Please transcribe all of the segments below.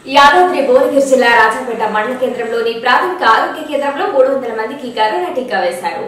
యాదాద్రి భువనగిరి జిల్లా రాజంపేట మండల కేంద్రంలోని ప్రాథమిక ఆరోగ్య కేంద్రంలో 300 మందికి కరోనా టీకా వేశారు.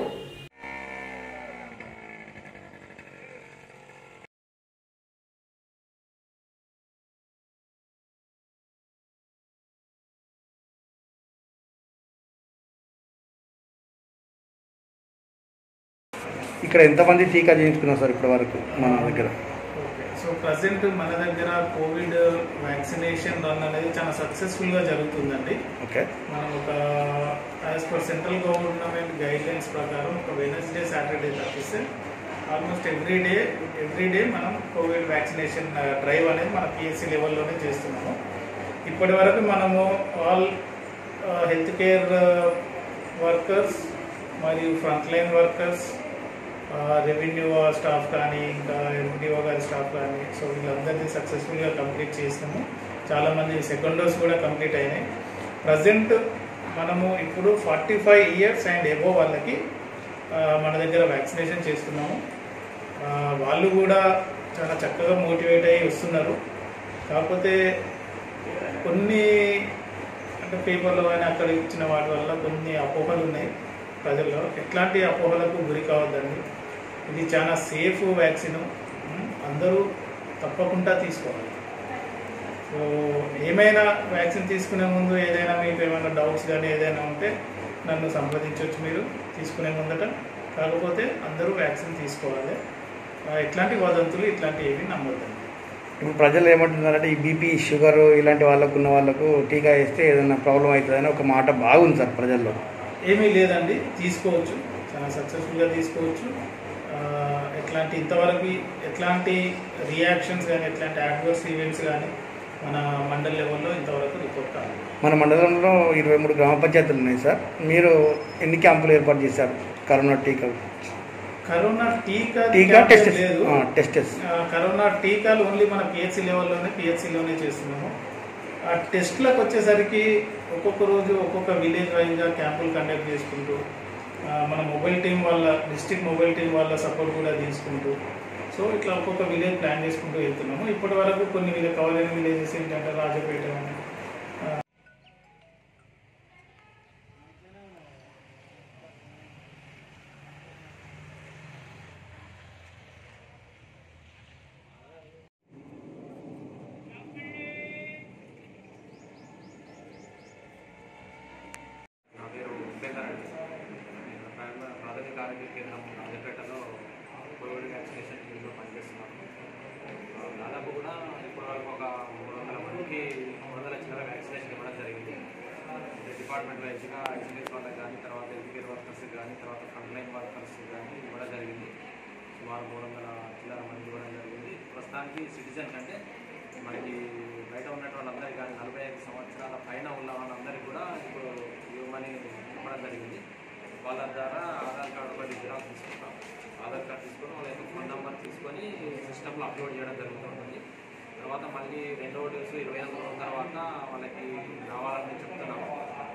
ఇక్కడ ఎంతమంది టీకా చేయించుకున్నారు సార్ ఇప్పటి వరకు మన దగ్గర? సో ప్రజెంట్ మన దగ్గర కోవిడ్ వ్యాక్సినేషన్ రన్ అనేది చాలా సక్సెస్ఫుల్గా జరుగుతుందండి. ఓకే, మనం ఒక as per central government guidelines ప్రకారం ఒక వెనస్డే సాటర్డే తప్పిస్తే ఆల్మోస్ట్ ఎవ్రీ డే మనం కోవిడ్ వ్యాక్సినేషన్ డ్రైవ్ అనేది మన పిఎస్సి లెవెల్లోనే చేస్తున్నాము. ఇప్పటి వరకు మనము ఆల్ హెల్త్ కేర్ వర్కర్స్ మరియు front line workers, revenue staff కానీ ఇంకా ఎండిఓ గారి స్టాఫ్ కానీ, సో వీళ్ళందరినీ సక్సెస్ఫుల్గా కంప్లీట్ చేసినాము. చాలామంది సెకండ్ డోస్ కూడా కంప్లీట్ అయినాయి. ప్రజెంట్ మనము ఇప్పుడు 45 years అండ్ ఎబోవ్ వాళ్ళకి మన దగ్గర వ్యాక్సినేషన్ చేస్తున్నాము. వాళ్ళు కూడా చాలా చక్కగా మోటివేట్ అయ్యి వస్తున్నారు. కాకపోతే కొన్ని అంటే పేపర్లో కానీ అక్కడ ఇచ్చిన వాటి వల్ల కొన్ని అపోహలు ఉన్నాయి ప్రజల్లో. ఎట్లాంటి అపోహలకు గురి కావద్దండి. ఇది చాలా సేఫ్ వ్యాక్సిన్, అందరూ తప్పకుండా తీసుకోవాలి. సో ఏమైనా వ్యాక్సిన్ తీసుకునే ముందు ఏదైనా మీకు ఏమైనా డౌట్స్ కానీ ఏదైనా ఉంటే నన్ను సంప్రదించవచ్చు మీరు తీసుకునే ముందట. కాకపోతే అందరూ వ్యాక్సిన్ తీసుకోవాలి. ఎట్లాంటి వదంతులు ఇట్లాంటి ఏవి నమ్మొద్దండి. ఇప్పుడు ప్రజలు ఏమంటున్నారంటే ఈ బీపీ షుగర్ ఇలాంటి వాళ్ళకు ఉన్న వాళ్ళకు టీకా వేస్తే ఏదైనా ప్రాబ్లం అవుతుందని ఒక మాట బాగుంది సార్ ప్రజల్లో. ఏమీ లేదండి, తీసుకోవచ్చు, చాలా సక్సెస్ఫుల్గా తీసుకోవచ్చు. ఇంతవరకు ఎట్లాంటి రియాక్షన్స్ కానీ ఎట్లాంటి అడ్వర్స్ ఈవెంట్స్ కానీ మన మండల లెవెల్లో ఇంతవరకు రిపోర్ట్ కాలేదు. మన మండలంలో 23 గ్రామ పంచాయతీలు ఉన్నాయి సార్. మీరు ఎన్ని క్యాంపులు ఏర్పాటు చేశారు కరోనా టీకా? కరోనా టీకా లేదు, టెస్టెస్ కరోనా టీకాలు ఓన్లీ మన పిహెచ్సిలోనే చేస్తున్నాము. ఆ టెస్ట్లకు వచ్చేసరికి ఒక్కొక్క రోజు ఒక్కొక్క విలేజ్ వైజ్గా క్యాంపులు కండక్ట్ చేసుకుంటూ మన మొబైల్ టీం వాళ్ళ డిస్ట్రిక్ట్ మొబైల్ టీం వాళ్ళ సపోర్ట్ కూడా తీసుకుంటూ సో ఇట్లా ఒక్కొక్క విలేజ్ ప్లాన్ చేసుకుంటూ వెళ్తున్నాము. ఇప్పటి వరకు కొన్ని కవర్ అయిన విలేజెస్ ఏంటంటే రాజపేట అని, ప్రాథమిక ఆరోగ్య కేంద్రం రాజపేటలో కోవిడ్ వ్యాక్సినేషన్ టీంలో పనిచేస్తున్నాము. దాదాపు కూడా ఇప్పటివరకు ఒక 300 మందికి 300 చిల్లర వ్యాక్సినేషన్ ఇవ్వడం జరిగింది. డిపార్ట్మెంట్ వైజ్గా ఎస్ఎంఎస్ వాళ్ళకి కానీ, తర్వాత హెల్త్ కేర్ వర్కర్స్కి కానీ, తర్వాత ఫ్రంట్ లైన్ వర్కర్స్కి కానీ ఇవ్వడం జరిగింది. సుమారు 300 చిల్లర మంది ఇవ్వడం జరిగింది. ప్రస్తుతానికి సిటిజన్స్ అంటే మనకి బయట ఉన్నటువంటి వాళ్ళందరికీ కానీ 45 సంవత్సరాల పైన ఉన్న వాళ్ళందరికీ కూడా ఇప్పుడు ఇవ్వమని ఇవ్వడం జరిగింది. వాళ్ళ ద్వారా ఆధార్ కార్డు ఒకటి జిరాక్స్ తీసుకుంటాం. ఆధార్ కార్డు తీసుకొని వాళ్ళ యొక్క ఫోన్ నెంబర్ తీసుకొని సిస్టంలో అప్లోడ్ చేయడం జరుగుతుంటుంది. తర్వాత మళ్ళీ 2వ డోసు 21 రోజుల తర్వాత వాళ్ళకి రావాలని చెప్తున్నాము.